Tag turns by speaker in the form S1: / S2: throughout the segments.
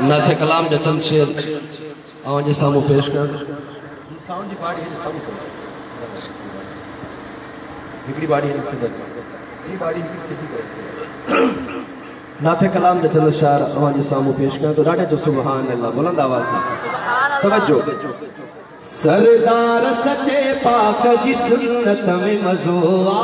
S1: नाथ कलाम जा चंद शेर आवां जे सामू पेश कर।
S2: साउंड जी बाड़ी है सब बिगड़ी बाड़ी है से ये बाड़ी की सीधी करे।
S1: नाथ कलाम जा चंद शेर आवां जे सामू पेश कर तो डाटे जो सुभान अल्लाह बुलंद आवाज से तवज्जो। सरदार सच्चे पाक जी सुन्नत में मज़ोआ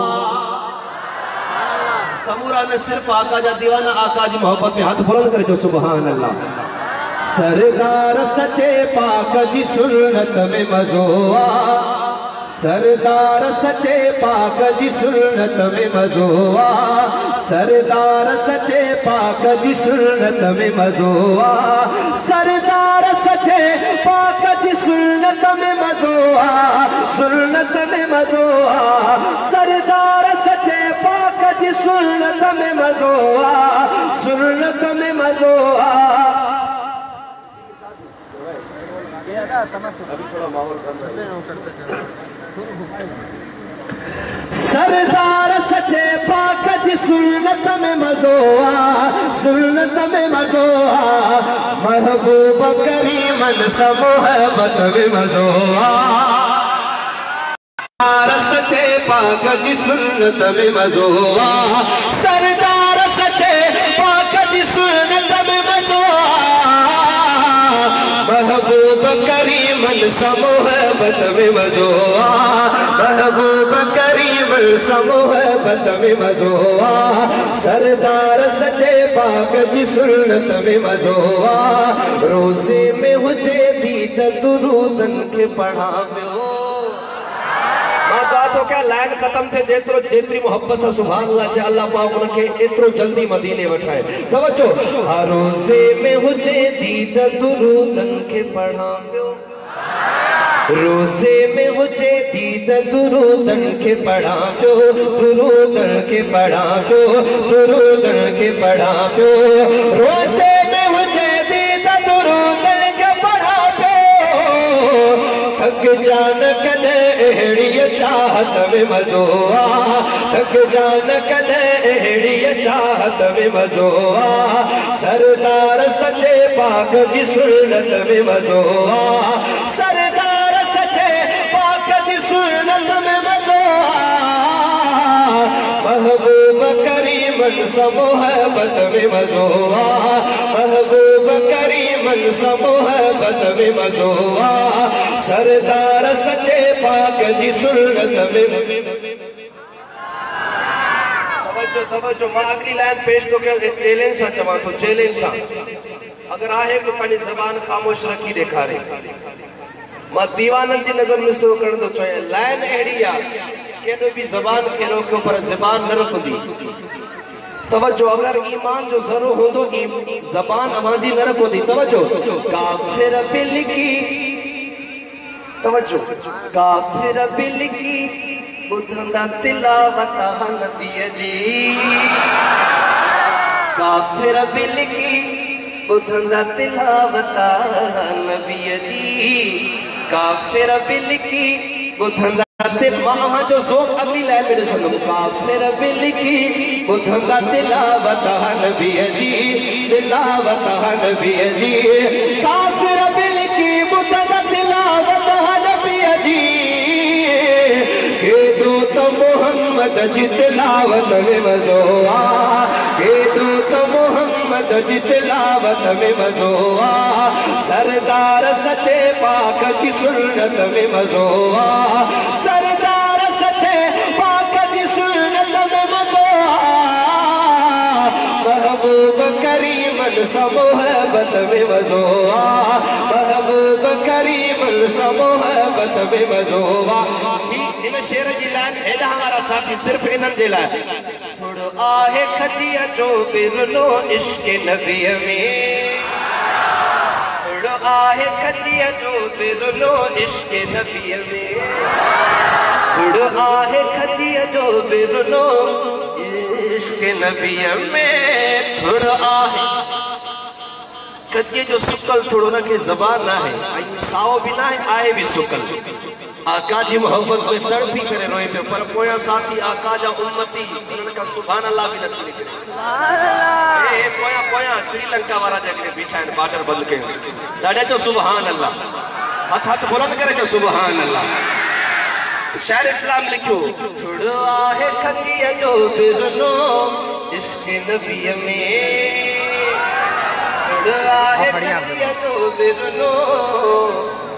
S1: समूरा ने सिर्फ आका जा दीवाना आका जी मोहब्बत में हाथ बुलंद करे जो सुभान अल्लाह। सरदार सच्चे पाक जी सुन्नत में मज़ोआ सरदार सच्चे पाक जी सुन्नत में मज़ोआ सरदार सच्चे पाक जी सुन्नत में मज़ोआ सरदार सच्चे पाक जी सुन्नत में मज़ोआ सुन्नत में मज़ोआ सरदार सच्चे पाक जी सुन्नत में मज़ोआ सुन्नत में मज़ोआ।
S2: अभी थोड़ा माहौल
S1: सरदार सच्चे पाक जी सुन्नत में मज़ोआ सुन्नत में मज़ोआ महबूब करीमन सा मोहब्बत में मज़ोआ सच्चे पाक जी सुन्नत में मज़ोआ सरदार सच्चे पाक जी सुन्नत में मज़ोआ महबूब करीमन सा मोहब्बत में मज़ोआ महबूब करीमन सा मोहब्बत में मज़ोआ सरदार सच्चे पाक जी सुन्नत में मज़ोआ रोज़े में हुजे दीद दुरूदन के पढ़ाव्यो तो क्या लाइन खत्म थे जेतरो जेतरी मोहब्बत से सुभान अल्लाह चे अल्लाह पाक उनके इतरो जल्दी मदीने वठाए। तवज्जो हर रोज़े में हुजे दीद दुरूदन के पढ़ाव्यो रोज़े में हुजे दीद दुरूदन के पढ़ाव्यो दुरूदन के पढ़ाव्यो दुरूदन के पढ़ाव्यो रोज़े में हुजे दीद दुरूदन के पढ़ाव्यो थक जान कने एड़ी चाहत में मज़ोआ थक जान कने एड़ी चाहत में मज़ोआ सरदार सच्चे पाक जी सुन्नत में मज़ोआ सरदार सच्चे पाक जी सुन्नत में मज़ोआ महबूब करीमन सा मोहब्बत में मज़ोआ महबूब करीमन सा मोहब्बत में मज़ोआ सरदार सच्चे पाक जी सुन्नत में तवज्जो तवज्जो मां अगली लाइन पेश तो क्या चैलेंज सा चवा तो चैलेंज सा अगर आहे को पानी ज़बान खामोश रखी दिखारे मां दीवानन जी नजर में सो कर दो चए लाइन एड़ी आ के तो भी ज़बान के रोको पर ज़बान न रखंदी। तवज्जो अगर ईमान जो जरो होंदो ज़बान अवांजी न रखंदी। तवज्जो काफिर बिल की तवज्जो काफिर बिल की बुधंदा तिलावत नबी जी काफिर बिल की बुधंदा तिलावत नबी जी काफिर बिल की बुधंदा वहां जो ज़ोक अगली लाइन में ॾिसंदो काफिर बिल की बुधंदा तिलावत नबी जी तिलावत नबी जी काफिर बिल की बुधंदा तिलावत नबी जी के दो तो मोहम्मद जी तिलावत में मज़ोआ के दो तो मोहम्मद जी तिलावत में मज़ोआ सरदार सच्चे पाक जी सुन्नत में मज़ोआ सरदार सच्चे पाक जी सुन्नत में मज़ोआ महबूब करीमन सा मोहब्बत में मज़ोआ महबूब करीमन सा मोहब्बत में मज़ोआ। इन शेर जी लाइन एडा हमारा साथी सिर्फ इनन जे लाए थोड़ो आहे खजिया जो बिरलो इश्क नबी में थोड़ो आहे खजिया जो बिरलो इश्क नबी में थोड़ो आहे खजिया जो बिरलो इश्क नबी में थोड़ो आहे कच्चे जो सुकल थोड़ो ना के ज़बान ना है साओ भी ना है आए भी सुकल आका जी मोहब्बत में तड़पी करे रोए पे पर कोया साथी आका जा उम्मती उनका सुभान अल्लाह भी न निकले। ए पोया पोया श्रीलंका वाला जगह बीठा है बॉर्डर बंद के ॾाढे चो सुभान अल्लाह हथ हथ बुलंद करे चो सुभान अल्लाह शायर इस्लाम लिखो छुड़ो आहे खतिया जो बिरनो इश्क नबी में छुड़ो आहे खतिया जो बिरनो